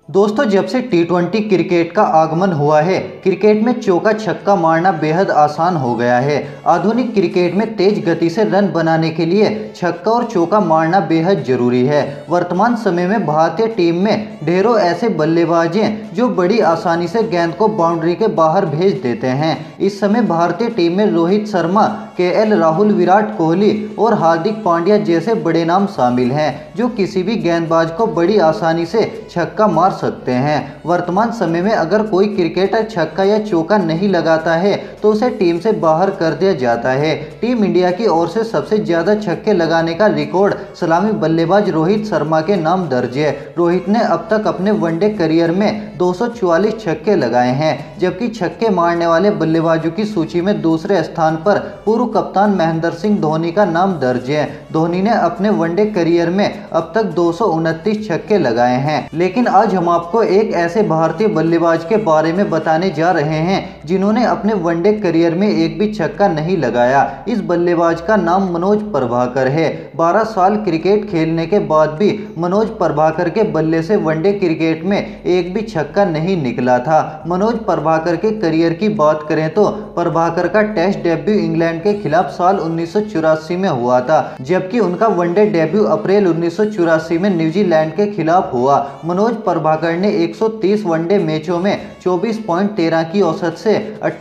दोस्तों, जब से टी20 क्रिकेट का आगमन हुआ है, क्रिकेट में चौका छक्का मारना बेहद आसान हो गया है। आधुनिक क्रिकेट में तेज गति से रन बनाने के लिए छक्का और चौका मारना बेहद जरूरी है। वर्तमान समय में भारतीय टीम में ढेरों ऐसे बल्लेबाज हैं जो बड़ी आसानी से गेंद को बाउंड्री के बाहर भेज देते हैं। इस समय भारतीय टीम में रोहित शर्मा, केएल राहुल, विराट कोहली और हार्दिक पांड्या जैसे बड़े नाम शामिल हैं, जो किसी भी गेंदबाज को बड़ी आसानी से छक्का मार सकते हैं। वर्तमान समय में अगर कोई क्रिकेटर छक्का या चौका नहीं लगाता है तो उसे टीम से बाहर कर दिया जाता है। टीम इंडिया की ओर से सबसे ज्यादा छक्के लगाने का रिकॉर्ड सलामी बल्लेबाज रोहित शर्मा के नाम दर्ज है। रोहित ने अब तक अपने वनडे करियर में 244 छक्के लगाए हैं, जबकि छक्के मारने वाले बल्लेबाजों की सूची में दूसरे स्थान पर पूर्व कप्तान महेंद्र सिंह धोनी का नाम दर्ज है। धोनी ने अपने वनडे करियर में अब तक 229 छक्के लगाए हैं। लेकिन आज हम आपको एक ऐसे भारतीय बल्लेबाज के बारे में बताने जा रहे हैं जिन्होंने अपने वनडे करियर में एक भी छक्का नहीं लगाया। इस बल्लेबाज का नाम मनोज प्रभाकर है। 12 साल क्रिकेट खेलने के बाद भी मनोज प्रभाकर के बल्ले से वनडे क्रिकेट में एक भी छक्का नहीं निकला था। मनोज प्रभाकर के करियर की बात करें तो प्रभाकर का टेस्ट डेब्यू इंग्लैंड के खिलाफ साल 1984 में हुआ था, जबकि उनका वनडे डेब्यू अप्रैल 1984 में न्यूजीलैंड के खिलाफ हुआ। मनोज प्रभाकर ने 130 वनडे मैचों में 24.13 की औसत से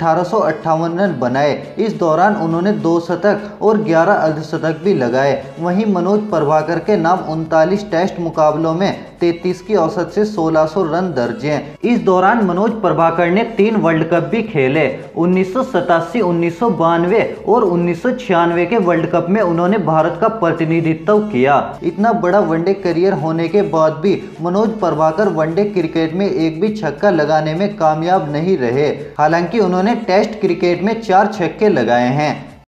1858 रन बनाए। इस दौरान उन्होंने 2 शतक और 11 अर्धशतक भी लगाए। वहीं मनोज प्रभाकर के नाम 39 टेस्ट मुकाबलों में 33 की औसत से 1600 रन दर्ज हैं। इस दौरान मनोज प्रभाकर ने 3 वर्ल्ड कप भी खेले। 1987, 1992 और 1996 के वर्ल्ड कप में उन्होंने भारत का प्रतिनिधित्व किया। इतना बड़ा वनडे करियर होने के बाद भी मनोज प्रभाकर वनडे क्रिकेट में एक भी छक्का लगाने में कामयाब नहीं रहे। हालांकि उन्होंने टेस्ट क्रिकेट में 4 छक्के लगाए हैं।